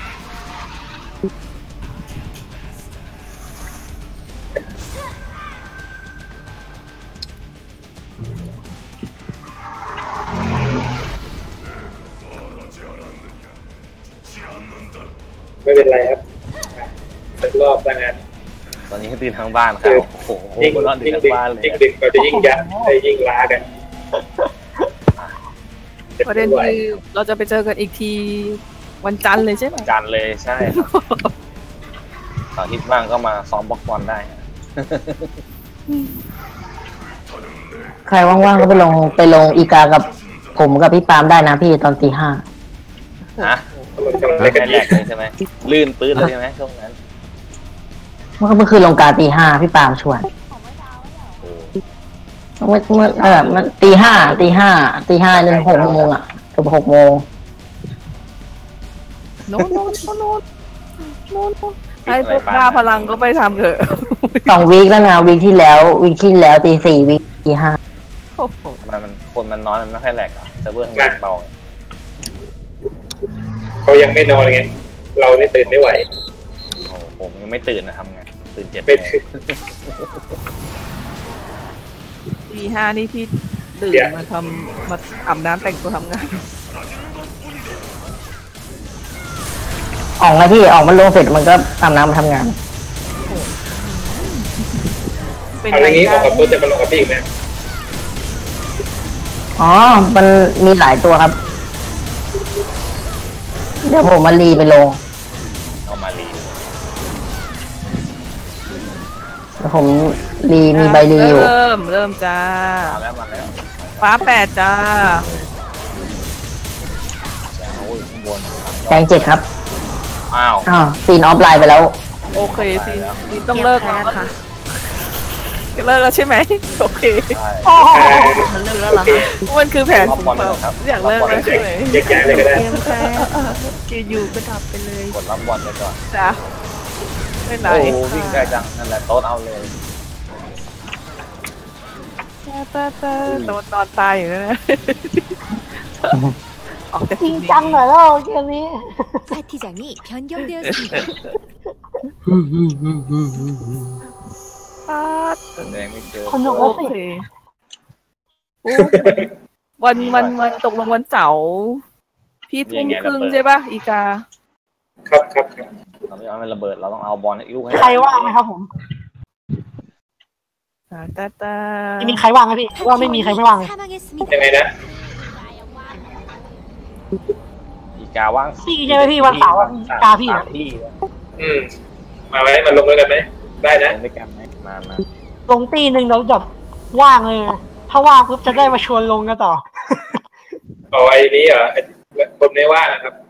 ไม่เป็นไรครับสักรอบแล้วกันตอนนี้ตื่นทั้งบ้านครับโอ้โหยิ่งนอนตื่ยิ่นงทั้งดึกบ้านเลยยิ่งดึกก็จะยิ่งยัดได้ยิ่งล้ากันประเด็นคือเราจะไปเจอกันอีกทีวันจันทร์เลยใช่ไหมจานเลยใช่ครับเสาร์อาทิตย์บ้างก็มาซ้อมบล็อกบอลได้ใครว่างๆก็ไปลงไปลงอีกากับผมกับพี่ปาล์มได้นะพี่ตอนตีห้าฮะมันกำลังไม่เล่นกันแรกเลยใช่ไหมลื่นปื้ดเลยใช่ไหมช่วงนั้นเมื่อคืนลงกาตีห้าพี่ปาล์มชวนโอ้เมื่อเมื่อเออมันตีห้าตีห้าตีห้าจนหกโมงอ่ะเกือบหกโมงโน้นโน้นโน้นโน้นโน้นโน้นให้พวกบ้าพลังก็ไปทำเถอะสองวีคแล้วนะวีคที่แล้ววีคที่แล้วตีสี่วีคตีห้าโอ้โหทำไมมันคนมันน้อยมันไม่ค่อยแหลกอ่ะเซิร์ฟเวอร์ทำงานเบาเขายังไม่นอนไงเราไม่ตื่นไม่ไหวโอ้โหผมยังไม่ตื่นนะทำไงตื่นเจ็ดไม่โมงตื่นตีห้านี่พี่ตื่นมาทำมาอาบน้ำแต่งตัวทำงานออกมาที่ออกมาลงเสร็จมันก็อาบน้ำมาทำงานเป็นเอาไงอย่างนี้ออกกักับตัวจะมาลงกับพี่อีกไหมอ๋อ มันมีหลายตัวครับ เดี๋ยวผมมารีไปลงเอามารีเดี๋ยวผมรีมีใบรีอยู่เริ่มเริ่มจ้ามาแล้วมาแล้วฟ้าแปดจ้าโอ้ยข้างบนแดงเจ็ดครับอ้าวอ้าวซีนออฟไลน์ไปแล้วโอเคสินี่ต้องเลิกแล้วค่ะโเลิกแล้วใช่ไหมโอเคใช่โอ้โหมันเลิกแล้วเหรอคะมันคือแผนรอบผมบอลเลยครับอยากเลิกแล้วใช่ไหมแยกย้ายเลยก็ได้เกมแพ้อยู่ๆก็ดับไปเลยกดรับบอลไปก่อนจ้ะไม่ไหนโอ้โหวิ่งไกลจังนั่นแหละโต๊ดเอาเลยตาตาตาโดนนอนตายอยู่นะ ออกจากจริงจังหน่อยแล้วเกมนี้ 파티장이 변경되었습니다. ปาดแสดงไม่เจอสนุกโอแล้วสิเคโอ้วันวันวันตกลงวันเสาร์พี่ทุ่มครึ่งใช่ป่ะอีกาครับครับครับเราไม่เอามันระเบิดเราต้องเอาบอลให้ลูกให้ใครว่างไหมครับผมตาตาตามีใครว่างไหมพี่ว่าไม่มีใครไม่ว่างเลย 사망했습니다. ยังไงนะอีกาว่างพี่ใช่ไหมพี่วันเสาร์อะอีกาพี่สาอะมที่อืมมาไหมมาลงด้วยกันไหมได้นะเล่นด้วยกันไหมมามาลงตีหนึ่งแล้วแบบว่างเลยนะถ้าว่างปุ๊บจะได้มาชวนลงกันต่อเอาไอ้นี้เหรอไอ้คนไม่ว่างนะครับ